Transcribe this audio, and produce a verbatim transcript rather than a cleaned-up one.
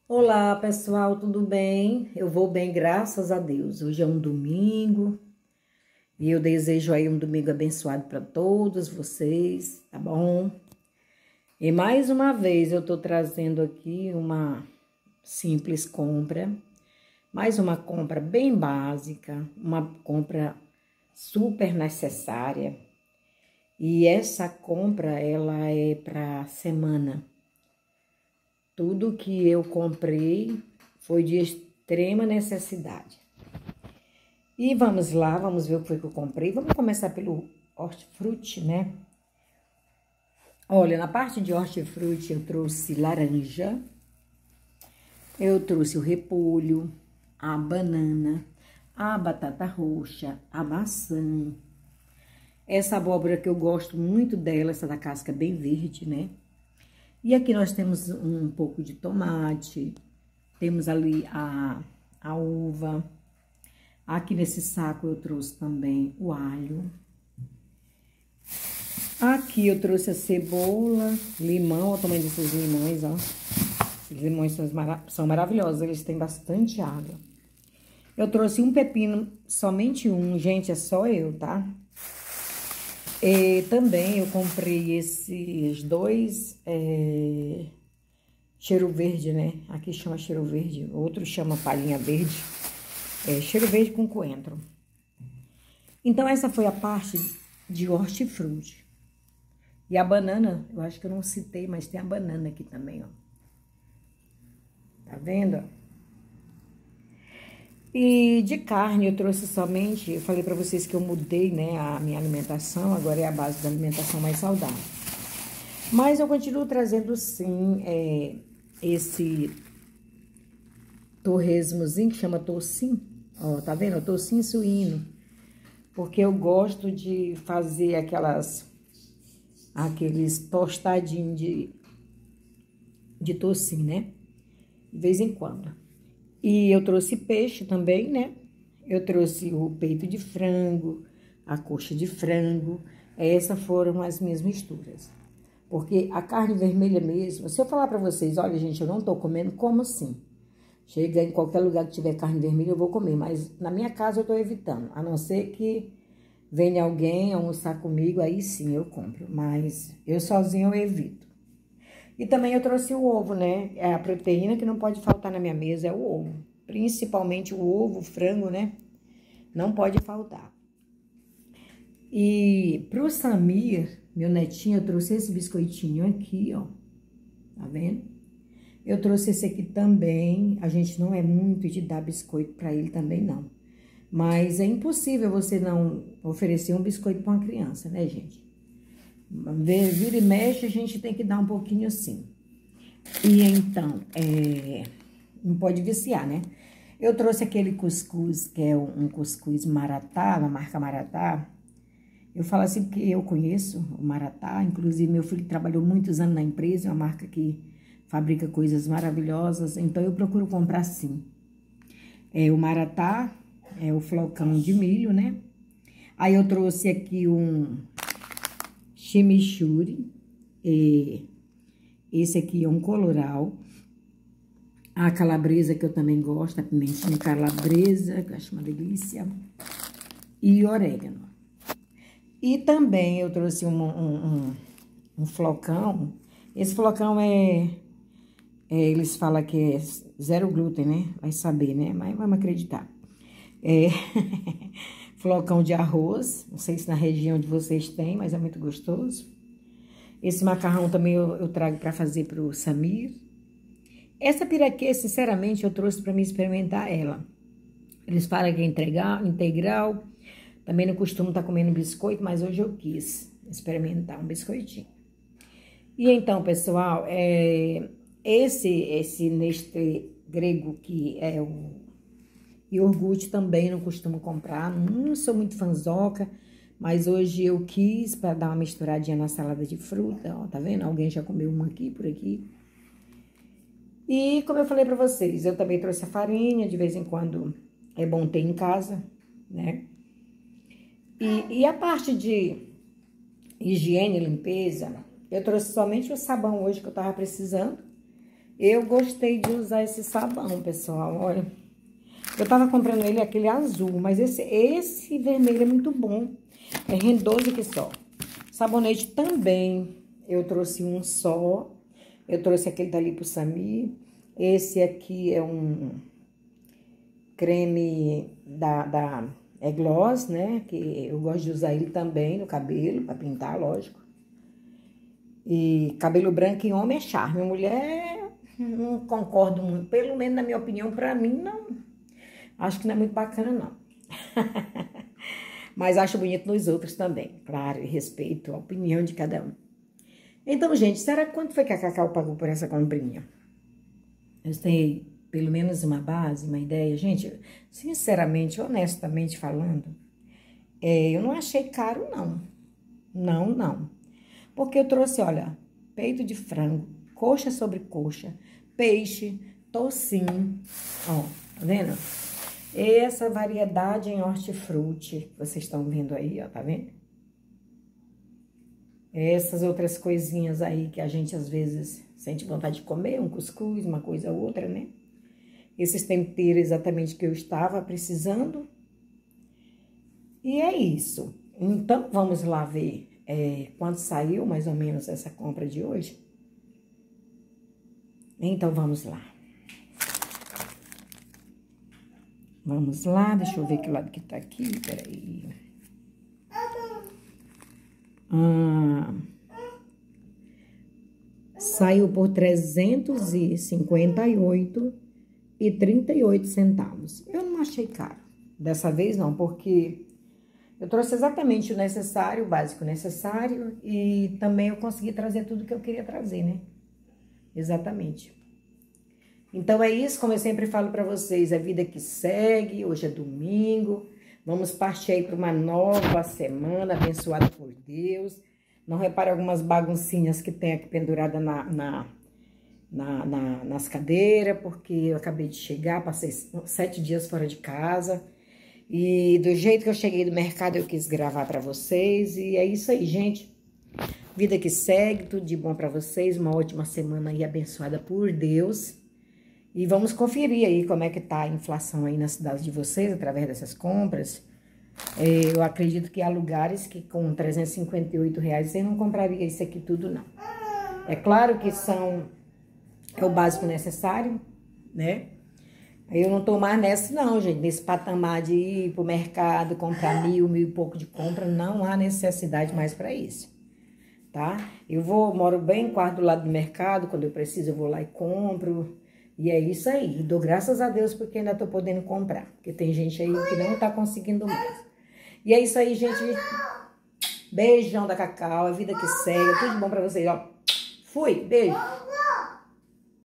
Olá, pessoal, tudo bem? Eu vou bem, graças a Deus. Hoje é um domingo e eu desejo aí um domingo abençoado para todos vocês, tá bom? E mais uma vez eu tô trazendo aqui uma simples compra, mais uma compra bem básica, uma compra super necessária. E essa compra, ela é para semana. Tudo que eu comprei foi de extrema necessidade. E vamos lá, vamos ver o que foi que eu comprei. Vamos começar pelo hortifruti, né? Olha, na parte de hortifruti eu trouxe laranja, eu trouxe o repolho, a banana, a batata roxa, a maçã. Essa abóbora que eu gosto muito dela, essa da casca bem verde, né? E aqui nós temos um pouco de tomate, temos ali a, a uva. Aqui nesse saco eu trouxe também o alho. Aqui eu trouxe a cebola, limão, olha o tamanho desses limões, ó. Esses limões são, mara são maravilhosos, eles têm bastante água. Eu trouxe um pepino, somente um, gente, é só eu, tá? E também eu comprei esses dois é, cheiro verde, né? Aqui chama cheiro verde, outro chama palhinha verde. É, cheiro verde com coentro. Então, essa foi a parte de hortifruti. E a banana, eu acho que eu não citei, mas tem a banana aqui também, ó. Tá vendo? E de carne eu trouxe somente, eu falei pra vocês que eu mudei, né, a minha alimentação, agora é a base da alimentação mais saudável. Mas eu continuo trazendo, sim, é, esse torresmozinho que chama toucinho, ó, tá vendo? Toucinho suíno, porque eu gosto de fazer aquelas, aqueles tostadinhos de, de toucinho, né, de vez em quando. E eu trouxe peixe também, né? Eu trouxe o peito de frango, a coxa de frango. Essas foram as minhas misturas. Porque a carne vermelha mesmo, se eu falar pra vocês, olha, gente, eu não tô comendo, como assim? Chega em qualquer lugar que tiver carne vermelha, eu vou comer. Mas na minha casa eu tô evitando. A não ser que venha alguém almoçar comigo, aí sim eu compro. Mas eu sozinho eu evito. E também eu trouxe o ovo, né? É a proteína que não pode faltar na minha mesa é o ovo. Principalmente o ovo, o frango, né? Não pode faltar. E pro Samir, meu netinho, eu trouxe esse biscoitinho aqui, ó. Tá vendo? Eu trouxe esse aqui também. A gente não é muito de dar biscoito pra ele também, não. Mas é impossível você não oferecer um biscoito pra uma criança, né, gente? Vira e mexe, a gente tem que dar um pouquinho assim. E então, é, não pode viciar, né? Eu trouxe aquele cuscuz, que é um cuscuz Maratá, da marca Maratá. Eu falo assim porque eu conheço o Maratá, inclusive meu filho trabalhou muitos anos na empresa, é uma marca que fabrica coisas maravilhosas, então eu procuro comprar sim. É o Maratá, é o flocão de milho, né? Aí eu trouxe aqui um chimichurri, e esse aqui é um coloral, a calabresa que eu também gosto, a pimentinha calabresa, que eu acho uma delícia, e orégano. E também eu trouxe um, um, um, um flocão, esse flocão é, é, eles falam que é zero glúten, né? Vai saber, né? Mas vamos acreditar. É... flocão de arroz, não sei se na região de vocês tem, mas é muito gostoso. Esse macarrão também eu, eu trago para fazer para o Samir. Essa piraquê, sinceramente, eu trouxe para me experimentar ela. Eles falam que é integral, integral. Também não costumo estar comendo biscoito, mas hoje eu quis experimentar um biscoitinho. E então, pessoal, é, esse, esse Nestlé grego que é o iogurte também não costumo comprar, não sou muito fanzoca, mas hoje eu quis para dar uma misturadinha na salada de fruta, ó, tá vendo? Alguém já comeu uma aqui, por aqui. E como eu falei para vocês, eu também trouxe a farinha, de vez em quando é bom ter em casa, né? E, e a parte de higiene e limpeza, eu trouxe somente o sabão hoje que eu tava precisando. Eu gostei de usar esse sabão, pessoal, olha. Eu tava comprando ele, aquele azul, mas esse, esse vermelho é muito bom. É rendoso que só. Sabonete também, eu trouxe um só. Eu trouxe aquele dali pro Samir. Esse aqui é um creme da, da é gloss, né? Que eu gosto de usar ele também no cabelo, pra pintar, lógico. E cabelo branco em homem é charme. Mulher, não concordo muito. Pelo menos, na minha opinião, pra mim, não. Acho que não é muito bacana, não. Mas acho bonito nos outros também. Claro, e respeito a opinião de cada um. Então, gente, será quanto foi que a Cacau pagou por essa comprinha? Eu tenho pelo menos uma base, uma ideia. Gente, sinceramente, honestamente falando, é, eu não achei caro, não. Não, não. Porque eu trouxe, olha, peito de frango, coxa sobre coxa, peixe, tocinho, ó, tá vendo? Essa variedade em hortifruti, que vocês estão vendo aí, ó, tá vendo? Essas outras coisinhas aí que a gente às vezes sente vontade de comer, um cuscuz, uma coisa ou outra, né? Esses temperos exatamente que eu estava precisando. E é isso. Então, vamos lá ver é, quanto saiu mais ou menos essa compra de hoje. Então, vamos lá. Vamos lá, deixa eu ver que lado que tá aqui, peraí. Ah, saiu por trezentos e cinquenta e oito reais e trinta e oito centavos. Eu não achei caro, dessa vez não, porque eu trouxe exatamente o necessário, o básico necessário, e também eu consegui trazer tudo que eu queria trazer, né? Exatamente. Então é isso, como eu sempre falo pra vocês, a vida que segue, hoje é domingo, vamos partir aí para uma nova semana, abençoada por Deus. Não repare algumas baguncinhas que tem aqui pendurada na, na, na, na, nas cadeiras, porque eu acabei de chegar, passei sete dias fora de casa. E do jeito que eu cheguei do mercado, eu quis gravar pra vocês. E é isso aí, gente. Vida que segue, tudo de bom pra vocês. Uma ótima semana aí, abençoada por Deus. E vamos conferir aí como é que tá a inflação aí na cidade de vocês, através dessas compras. É, eu acredito que há lugares que com trezentos e cinquenta e oito reais você não compraria isso aqui tudo, não. É claro que são, é o básico necessário, né? Eu não tô mais nessa não, gente, nesse patamar de ir pro mercado, comprar mil, mil e pouco de compra, não há necessidade mais para isso, tá? Eu vou, moro bem quarto do lado do mercado, quando eu preciso eu vou lá e compro, e é isso aí. E dou graças a Deus porque ainda tô podendo comprar, porque tem gente aí que não tá conseguindo mais. E é isso aí, gente. Beijão da Cacau, a vida que segue, tudo de bom pra vocês, ó. Fui, beijo.